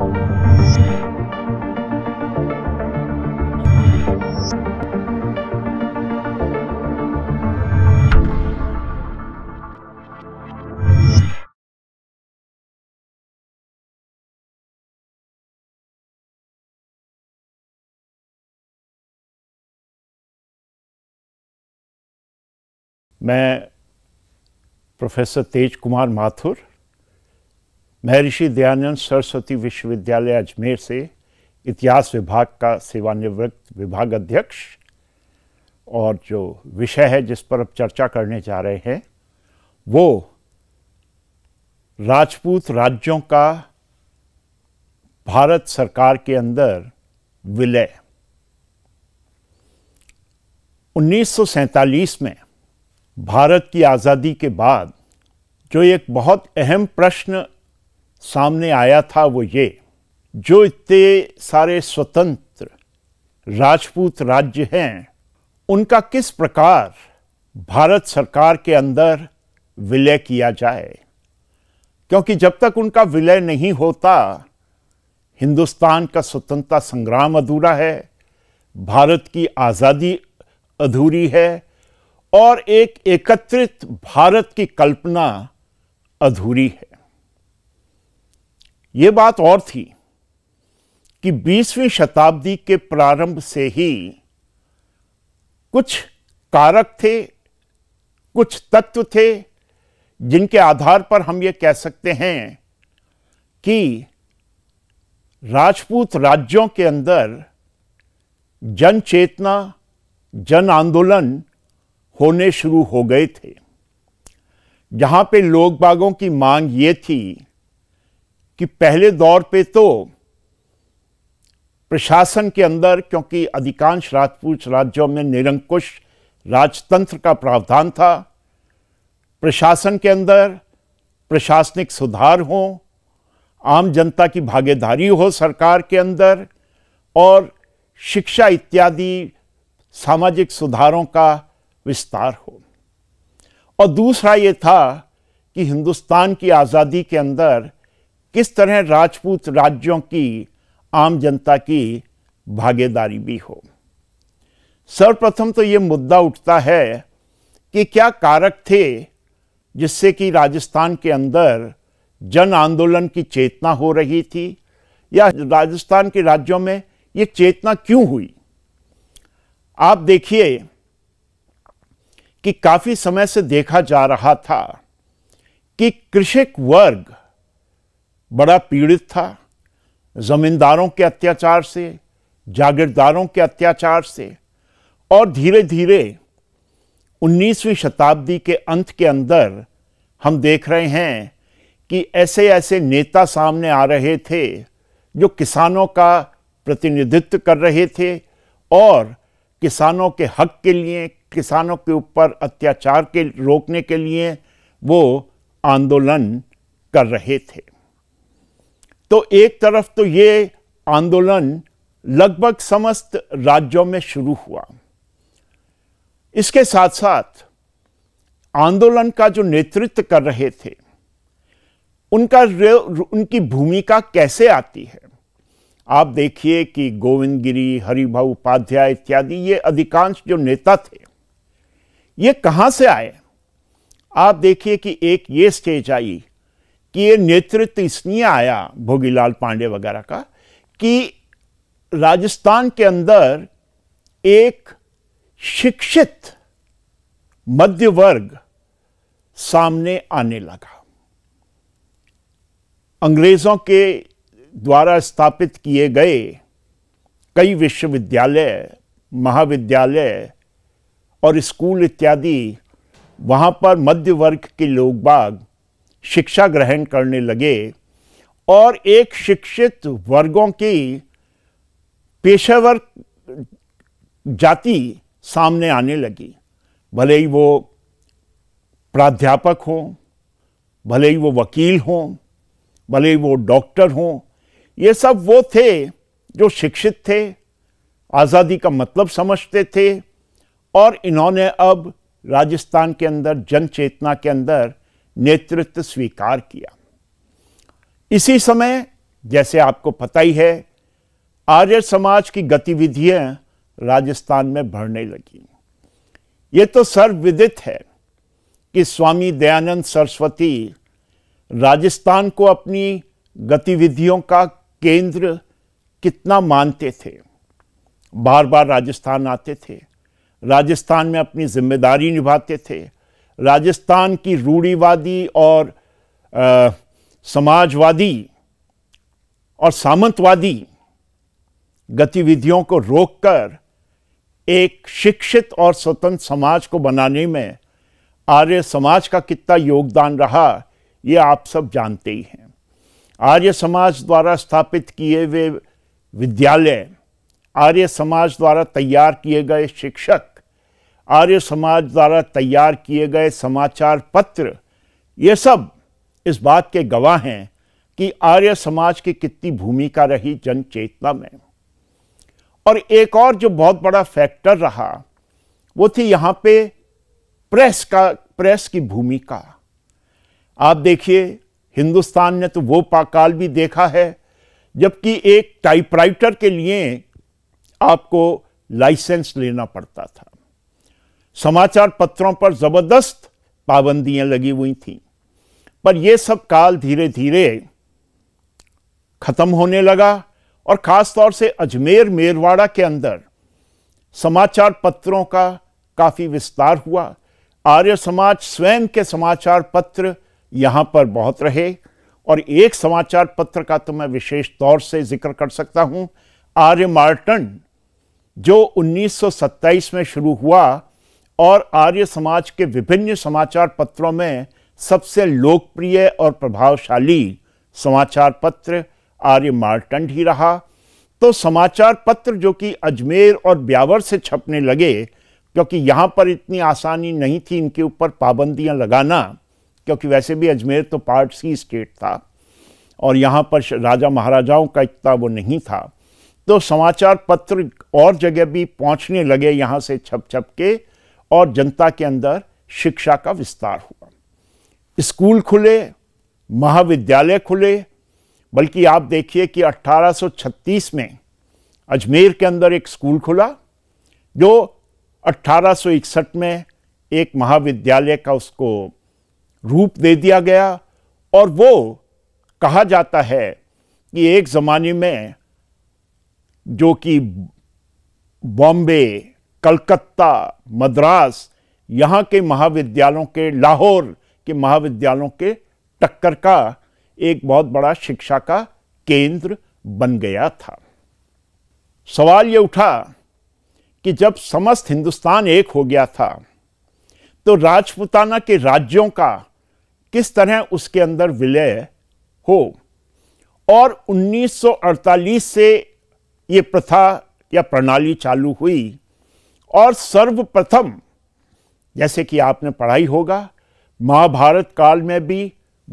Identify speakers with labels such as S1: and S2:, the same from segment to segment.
S1: मैं प्रोफेसर तेज कुमार माथुर, महर्षि दयानंद सरस्वती विश्वविद्यालय अजमेर से इतिहास विभाग का सेवानिवृत्त विभाग अध्यक्ष, और जो विषय है जिस पर अब चर्चा करने जा रहे हैं वो राजपूत राज्यों का भारत सरकार के अंदर विलय। 1947 में भारत की आज़ादी के बाद जो एक बहुत अहम प्रश्न सामने आया था वो ये, जो इतने सारे स्वतंत्र राजपूत राज्य हैं उनका किस प्रकार भारत सरकार के अंदर विलय किया जाए, क्योंकि जब तक उनका विलय नहीं होता हिंदुस्तान का स्वतंत्रता संग्राम अधूरा है, भारत की आज़ादी अधूरी है और एक एकत्रित भारत की कल्पना अधूरी है। ये बात और थी कि 20वीं शताब्दी के प्रारंभ से ही कुछ कारक थे, कुछ तत्व थे जिनके आधार पर हम ये कह सकते हैं कि राजपूत राज्यों के अंदर जन चेतना, जन आंदोलन होने शुरू हो गए थे, जहां पे लोग बागों की मांग ये थी कि पहले दौर पे तो प्रशासन के अंदर, क्योंकि अधिकांश राजपूत राज्यों में निरंकुश राजतंत्र का प्रावधान था, प्रशासन के अंदर प्रशासनिक सुधार हो, आम जनता की भागीदारी हो सरकार के अंदर, और शिक्षा इत्यादि सामाजिक सुधारों का विस्तार हो। और दूसरा ये था कि हिंदुस्तान की आज़ादी के अंदर किस तरह राजपूत राज्यों की आम जनता की भागीदारी भी हो। सर्वप्रथम तो ये मुद्दा उठता है कि क्या कारक थे जिससे कि राजस्थान के अंदर जन आंदोलन की चेतना हो रही थी, या राजस्थान के राज्यों में ये चेतना क्यों हुई। आप देखिए कि काफी समय से देखा जा रहा था कि कृषक वर्ग बड़ा पीड़ित था, जमींदारों के अत्याचार से, जागीरदारों के अत्याचार से, और धीरे धीरे 19वीं शताब्दी के अंत के अंदर हम देख रहे हैं कि ऐसे ऐसे नेता सामने आ रहे थे जो किसानों का प्रतिनिधित्व कर रहे थे और किसानों के हक के लिए, किसानों के ऊपर अत्याचार के रोकने के लिए वो आंदोलन कर रहे थे। तो एक तरफ तो ये आंदोलन लगभग समस्त राज्यों में शुरू हुआ। इसके साथ साथ आंदोलन का जो नेतृत्व कर रहे थे उनकी भूमिका कैसे आती है। आप देखिए कि गोविंद गिरी, हरिभाऊ उपाध्याय इत्यादि ये अधिकांश जो नेता थे ये कहां से आए। आप देखिए कि एक ये स्टेज आई कि ये नेतृत्व इसलिए आया भोगीलाल पांडे वगैरह का कि राजस्थान के अंदर एक शिक्षित मध्य वर्ग सामने आने लगा। अंग्रेजों के द्वारा स्थापित किए गए कई विश्वविद्यालय, महाविद्यालय और स्कूल इत्यादि, वहाँ पर मध्य वर्ग के लोग बाग शिक्षा ग्रहण करने लगे और एक शिक्षित वर्गों की पेशेवर जाति सामने आने लगी। भले ही वो प्राध्यापक हों, भले ही वो वकील हों, भले ही वो डॉक्टर हों, ये सब वो थे जो शिक्षित थे, आज़ादी का मतलब समझते थे, और इन्होंने अब राजस्थान के अंदर जन चेतना के अंदर नेतृत्व स्वीकार किया। इसी समय जैसे आपको पता ही है, आर्य समाज की गतिविधियां राजस्थान में बढ़ने लगी। ये तो सर्वविदित है कि स्वामी दयानंद सरस्वती राजस्थान को अपनी गतिविधियों का केंद्र कितना मानते थे। बार बार राजस्थान आते थे, राजस्थान में अपनी जिम्मेदारी निभाते थे, राजस्थान की रूढ़िवादी और समाजवादी और सामंतवादी गतिविधियों को रोककर एक शिक्षित और स्वतंत्र समाज को बनाने में आर्य समाज का कितना योगदान रहा, ये आप सब जानते ही हैं। आर्य समाज द्वारा स्थापित किए हुए विद्यालय, आर्य समाज द्वारा तैयार किए गए शिक्षक, आर्य समाज द्वारा तैयार किए गए समाचार पत्र, ये सब इस बात के गवाह हैं कि आर्य समाज की कितनी भूमिका रही जन चेतना में। और एक और जो बहुत बड़ा फैक्टर रहा वो थी यहाँ पे प्रेस की भूमिका। आप देखिए, हिंदुस्तान ने तो वो काल भी देखा है जबकि एक टाइपराइटर के लिए आपको लाइसेंस लेना पड़ता था। समाचार पत्रों पर जबरदस्त पाबंदियां लगी हुई थीं, पर यह सब काल धीरे धीरे खत्म होने लगा और खास तौर से अजमेर मेरवाड़ा के अंदर समाचार पत्रों का काफी विस्तार हुआ। आर्य समाज स्वयं के समाचार पत्र यहां पर बहुत रहे और एक समाचार पत्र का तो मैं विशेष तौर से जिक्र कर सकता हूं, आर्य-मार्टन, जो 1927 में शुरू हुआ और आर्य समाज के विभिन्न समाचार पत्रों में सबसे लोकप्रिय और प्रभावशाली समाचार पत्र आर्य-मार्टन ही रहा। तो समाचार पत्र जो कि अजमेर और ब्यावर से छपने लगे, क्योंकि यहाँ पर इतनी आसानी नहीं थी इनके ऊपर पाबंदियाँ लगाना, क्योंकि वैसे भी अजमेर तो पारसी स्टेट था और यहाँ पर राजा महाराजाओं का इतना वो नहीं था, तो समाचार पत्र और जगह भी पहुँचने लगे यहाँ से छप के और जनता के अंदर शिक्षा का विस्तार हुआ। स्कूल खुले, महाविद्यालय खुले, बल्कि आप देखिए कि 1836 में अजमेर के अंदर एक स्कूल खुला जो 1861 में एक महाविद्यालय का उसको रूप दे दिया गया। और वो कहा जाता है कि एक ज़माने में जो कि बॉम्बे, कलकत्ता, मद्रास, यहाँ के महाविद्यालयों के, लाहौर के महाविद्यालयों के टक्कर का एक बहुत बड़ा शिक्षा का केंद्र बन गया था। सवाल ये उठा कि जब समस्त हिंदुस्तान एक हो गया था तो राजपुताना के राज्यों का किस तरह उसके अंदर विलय हो। और 1948 से ये प्रथा या प्रणाली चालू हुई और सर्वप्रथम, जैसे कि आपने पढ़ाई होगा, महाभारत काल में भी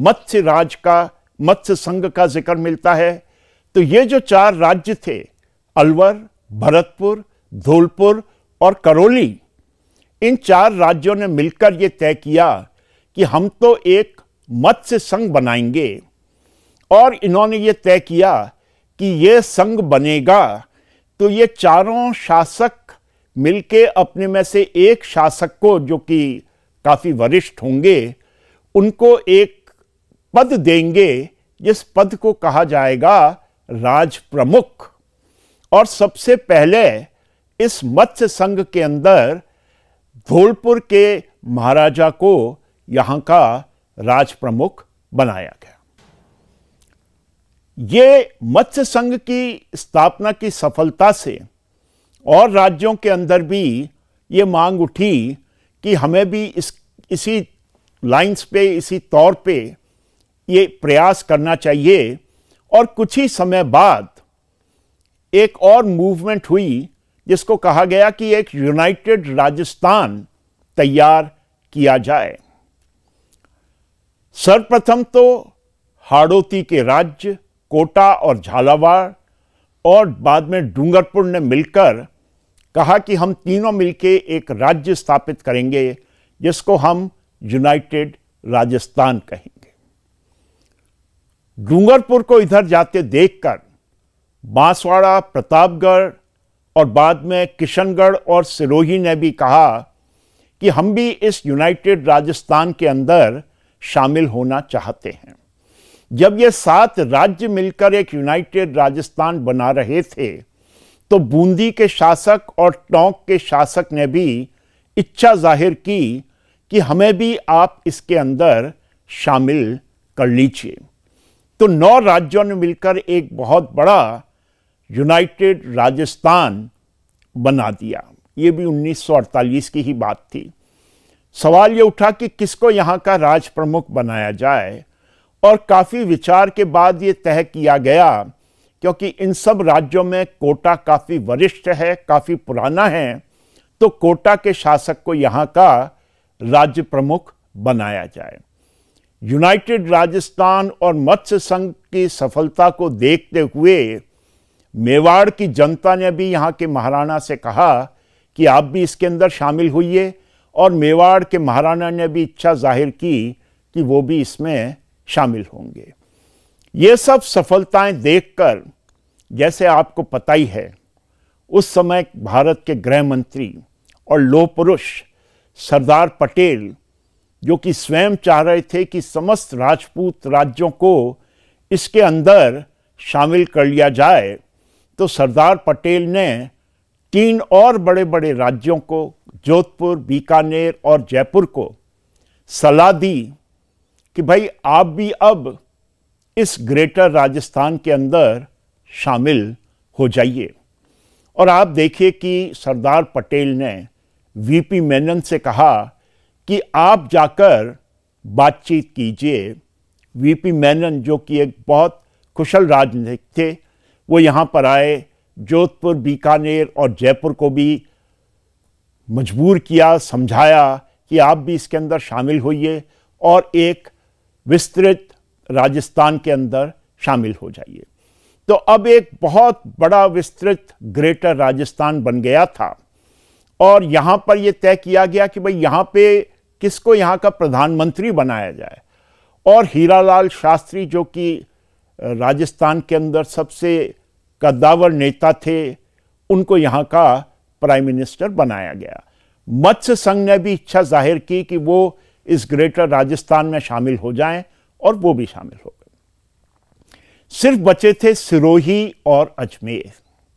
S1: मत्स्य संघ का जिक्र मिलता है। तो ये जो 4 राज्य थे, अलवर, भरतपुर, धौलपुर और करौली, इन 4 राज्यों ने मिलकर ये तय किया कि हम तो एक मत्स्य संघ बनाएंगे। और इन्होंने ये तय किया कि ये संघ बनेगा तो ये चारों शासक मिलके अपने में से एक शासक को, जो कि काफी वरिष्ठ होंगे, उनको एक पद देंगे जिस पद को कहा जाएगा राज प्रमुख। और सबसे पहले इस मत्स्य संघ के अंदर धौलपुर के महाराजा को यहां का राज प्रमुख बनाया गया। ये मत्स्य संघ की स्थापना की सफलता से और राज्यों के अंदर भी ये मांग उठी कि हमें भी इसी लाइंस पे, इसी तौर पे ये प्रयास करना चाहिए। और कुछ ही समय बाद एक और मूवमेंट हुई जिसको कहा गया कि एक यूनाइटेड राजस्थान तैयार किया जाए। सर्वप्रथम तो हाड़ौती के राज्य कोटा और झालावाड़ और बाद में डूंगरपुर ने मिलकर कहा कि हम तीनों मिलके एक राज्य स्थापित करेंगे जिसको हम यूनाइटेड राजस्थान कहेंगे। डूंगरपुर को इधर जाते देखकर बांसवाड़ा, प्रतापगढ़ और बाद में किशनगढ़ और सिरोही ने भी कहा कि हम भी इस यूनाइटेड राजस्थान के अंदर शामिल होना चाहते हैं। जब ये 7 राज्य मिलकर एक यूनाइटेड राजस्थान बना रहे थे तो बूंदी के शासक और टोंक के शासक ने भी इच्छा जाहिर की कि हमें भी आप इसके अंदर शामिल कर लीजिए। तो 9 राज्यों ने मिलकर एक बहुत बड़ा यूनाइटेड राजस्थान बना दिया। ये भी 1948 की ही बात थी। सवाल ये उठा कि किसको यहाँ का राज प्रमुख बनाया जाए, और काफ़ी विचार के बाद ये तय किया गया, क्योंकि इन सब राज्यों में कोटा काफ़ी वरिष्ठ है, काफ़ी पुराना है, तो कोटा के शासक को यहाँ का राज्य प्रमुख बनाया जाए। यूनाइटेड राजस्थान और मत्स्य संघ की सफलता को देखते हुए मेवाड़ की जनता ने भी यहाँ के महाराणा से कहा कि आप भी इसके अंदर शामिल होइए, और मेवाड़ के महाराणा ने भी इच्छा जाहिर की कि वो भी इसमें शामिल होंगे। ये सब सफलताएं देखकर, जैसे आपको पता ही है, उस समय भारत के गृह मंत्री और लौह पुरुष सरदार पटेल, जो कि स्वयं चाह रहे थे कि समस्त राजपूत राज्यों को इसके अंदर शामिल कर लिया जाए, तो सरदार पटेल ने 3 और बड़े बड़े राज्यों को, जोधपुर, बीकानेर और जयपुर को सलाह दी कि भाई आप भी अब इस ग्रेटर राजस्थान के अंदर शामिल हो जाइए। और आप देखिए कि सरदार पटेल ने वीपी मेनन से कहा कि आप जाकर बातचीत कीजिए। वीपी मेनन, जो कि एक बहुत कुशल राजनीतिक थे, वो यहाँ पर आए, जोधपुर, बीकानेर और जयपुर को भी मजबूर किया, समझाया कि आप भी इसके अंदर शामिल होइए और एक विस्तृत राजस्थान के अंदर शामिल हो जाइए। तो अब एक बहुत बड़ा विस्तृत ग्रेटर राजस्थान बन गया था, और यहाँ पर यह तय किया गया कि भाई यहाँ पे किसको यहाँ का प्रधानमंत्री बनाया जाए। और हीरालाल शास्त्री, जो कि राजस्थान के अंदर सबसे कद्दावर नेता थे, उनको यहाँ का प्राइम मिनिस्टर बनाया गया। मत्स्य संघ ने भी इच्छा जाहिर की कि वो इस ग्रेटर राजस्थान में शामिल हो जाएं, और वो भी शामिल हो गए। सिर्फ बचे थे सिरोही और अजमेर।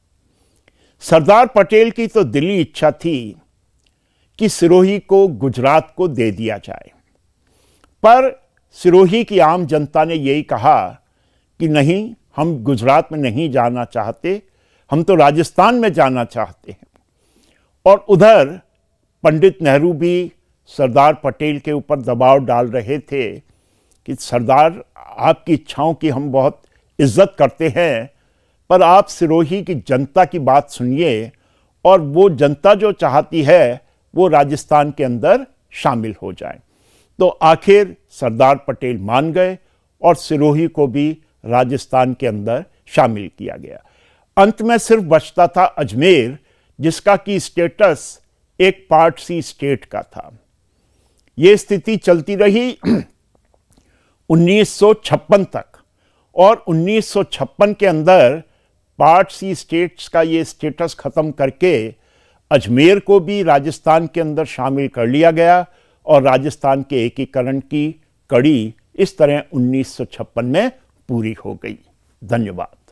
S1: सरदार पटेल की तो दिली इच्छा थी कि सिरोही को गुजरात को दे दिया जाए, पर सिरोही की आम जनता ने यही कहा कि नहीं, हम गुजरात में नहीं जाना चाहते, हम तो राजस्थान में जाना चाहते हैं। और उधर पंडित नेहरू भी सरदार पटेल के ऊपर दबाव डाल रहे थे कि सरदार, आपकी इच्छाओं की हम बहुत इज्जत करते हैं, पर आप सिरोही की जनता की बात सुनिए, और वो जनता जो चाहती है वो राजस्थान के अंदर शामिल हो जाए। तो आखिर सरदार पटेल मान गए और सिरोही को भी राजस्थान के अंदर शामिल किया गया। अंत में सिर्फ बचता था अजमेर, जिसका की स्टेटस एक पार्ट सी स्टेट का था। ये स्थिति चलती रही 1956 तक, और 1956 के अंदर पार्ट सी स्टेट्स का ये स्टेटस खत्म करके अजमेर को भी राजस्थान के अंदर शामिल कर लिया गया, और राजस्थान के एकीकरण की कड़ी इस तरह 1956 में पूरी हो गई। धन्यवाद।